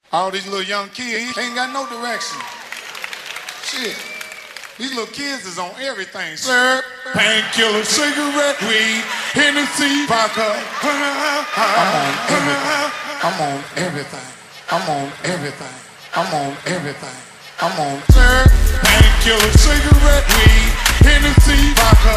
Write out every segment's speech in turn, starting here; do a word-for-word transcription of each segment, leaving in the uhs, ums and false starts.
All these little young kids ain't got no direction. Shit. These little kids is on everything. Sir, painkiller, cigarette, weed, Hennessy, vodka. I'm on everything. I'm on everything. I'm on everything. I'm on everything. I'm on sir, painkiller, cigarette, weed, Hennessy, vodka.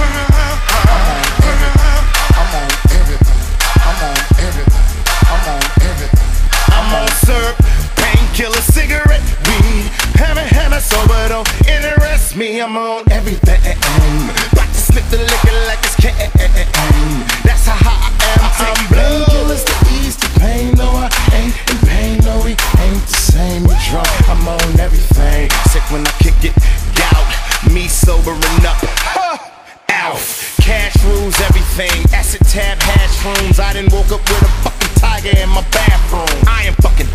I'm on everything. I'm on everything. I'm on everything. I'm on everything. I'm on syrup, painkiller, cigarette, weed, hammer, hammer, sober, don't interest me. I'm on everything. About to slip the liquor like it's can. That's how I am. I'm painkillers to ease the pain. No, I ain't in pain. No, we ain't the same. You drunk? I'm on everything. Sick when I kick it. Gout. Me sobering up. Alf. Cash rules everything. Acid tab, hash rooms. I done woke up with a fucking tiger in my bathroom. I am fucking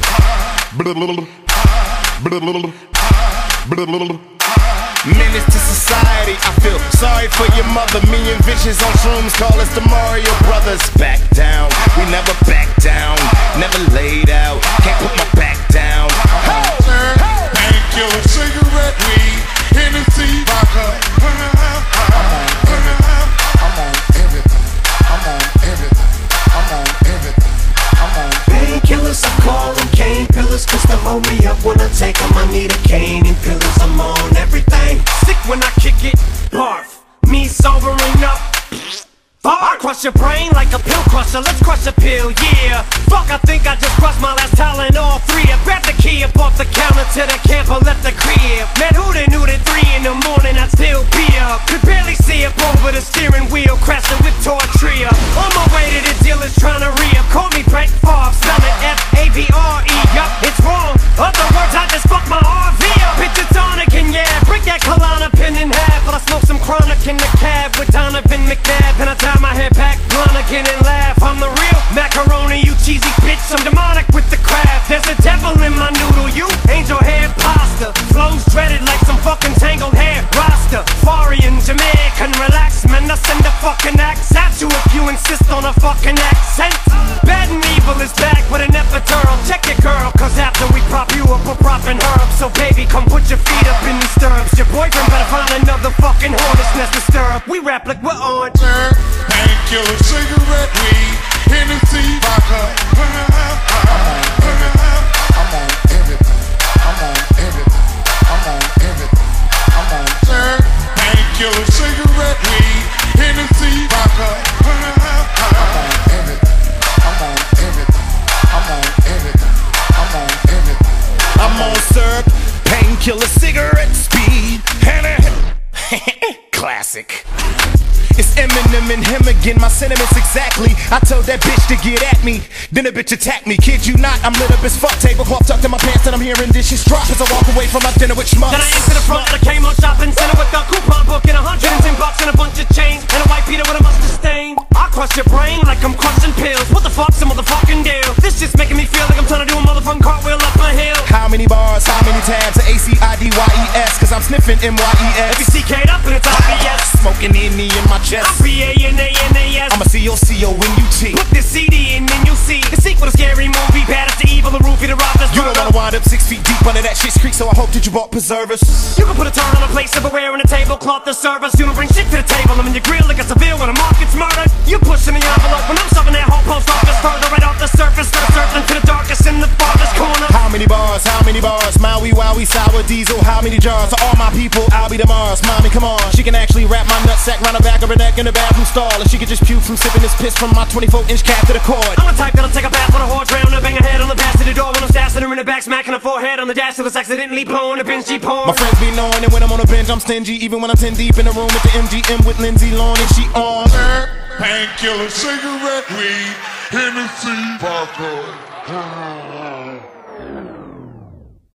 menace to society. I feel sorry for your mother. Me and Vicious on shrooms call us the Mario Brothers. Back down, we never back down. Never laid out, can't put my back down. Painkiller, cigarette, weed, Hennessy, vodka. I'm on everything. I'm on everything. I'm on everything. I'm on painkillers. I call them cane pillars, cause they hold me up when I take them. I need a cane and pillars. I'm on everything. Sick when I kick it, barf. Me sobering up. I crush your brain like a pill crusher. Let's crush a pill, yeah. Fuck, I think I just crushed my last talent. All three. I grabbed the key up off the counter to the camper, left the crib. Man, who they knew that three in the morning I'd still be up? Could barely see up over the steering wheel, crashing with Tortria. On my way to the dealers trying to re-up. Call me Brett Favre, spelling F A V R E. Yup, it's wrong. Other words, I just fucked my R V up. Picture tonic and yeah, break that Kalana pin in half. But I smoke some chronic in the cab with Donovan McNabb. And I tie my hair back, blonde again and laugh. I'm the real macaroni, you cheesy bitch. I'm demonic with the craft. There's a devil in my noodle, you angel hair pasta. Flows dreaded like some fucking tangled hair roster. Farian, Jamaican, relax, man. I send a fucking axe at you if you insist on a fucking accent. Bad and evil is back with an epidural. Check it, girl, cause after we prop you up, we're propping her up. So baby, come put your feet up in these stirrups. Your boyfriend better find another fucking hornet's nest to stir up. We rap like we're on. Painkiller, cigarette, weed, Hennessy, vodka. I'm on everything. I'm on everything. I'm on everything. I'm on sir. Painkiller, cigarette, weed, Hennessy, vodka. I'm on everything. I'm on everything. I'm on everything. I'm on everything. I'm on syrup, painkiller, cigarette, speed, Hannah. Classic. It's Eminem and him again, my sentiments exactly. I told that bitch to get at me, then a bitch attacked me. Kid you not, I'm lit up as fuck. Tablecloth tucked in my pants and I'm hearing dishes drop as I walk away from my dinner with schmucks. Then I enter the front of the Kmart shopping center with a coupon book and a hundred and ten bucks and a bunch of chains and a white Peter with a mustard stain. I crush your brain like I'm crushing pills. What the fuck's a motherfucking deal? This just making me feel like I'm trying to do a motherfucking cartwheel up my hill. How many bars, how many tabs? A C I D Y E S, cause I'm sniffing M Y E S. If you C K'd up and it's obvious. Smoking N E in my chest. I'm P A N A N A S. I'm a C O C O when you T. Put this C D in and you'll see the sequel to Scary Movie. Bad as the evil, the roofie, the robbers. You don't wanna wind up six feet deep under that shit's creek, so I hope that you bought preservers. You can put a turn on a plate, silverware, and a tablecloth to serve us. You don't bring shit to the table. I'm in your grill like a civil when a mob gets murdered. You pushing the envelope when I'm shoving that whole post office further right off the surface. Start surfing to the darkest in the farthest corner. How many bars? How many bars? Maui, Wowie, sour diesel. How many jars? To all my people, I'll be the Mars. Mommy, come on. She can actually wrap my nutsack round the back of her neck in the bathroom stall, and she can just puke from sipping this piss from my twenty-four inch cap to the cord. I'm the type that'll take a bath on a whore, drown her, bang her head on the pass to the door when I'm stashing her in the back, smacking her forehead on the dash till it's accidentally blowing a binge porn. My friends be knowing that when I'm on a bench, I'm stingy, even when I'm ten deep in the room with the M G M with Lindsay Lohan and she on. Painkiller, cigarette, weed, Hennessy, vodka.